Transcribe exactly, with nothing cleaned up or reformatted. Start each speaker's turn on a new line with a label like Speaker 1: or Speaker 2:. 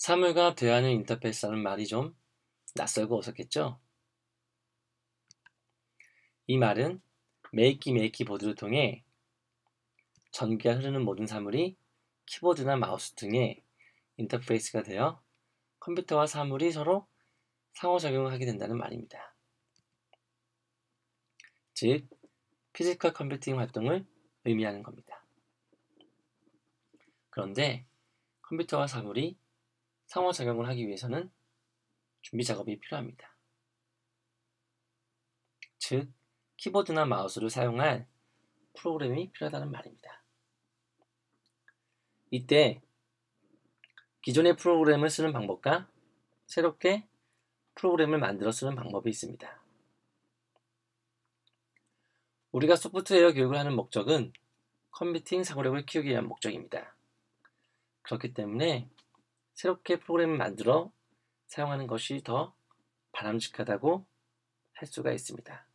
Speaker 1: 사물과 대화하는 인터페이스라는 말이 좀 낯설고 어색했죠? 이 말은 메이키 메이키 보드를 통해 전기가 흐르는 모든 사물이 키보드나 마우스 등의 인터페이스가 되어 컴퓨터와 사물이 서로 상호작용을 하게 된다는 말입니다. 즉, 피지컬 컴퓨팅 활동을 의미하는 겁니다. 그런데 컴퓨터와 사물이 상호작용을 하기 위해서는 준비 작업이 필요합니다. 즉, 키보드나 마우스를 사용할 프로그램이 필요하다는 말입니다. 이때 기존의 프로그램을 쓰는 방법과 새롭게 프로그램을 만들어 쓰는 방법이 있습니다. 우리가 소프트웨어 교육을 하는 목적은 컴퓨팅 사고력을 키우기 위한 목적입니다. 그렇기 때문에 새롭게 프로그램을 만들어 사용하는 것이 더 바람직하다고 할 수가 있습니다.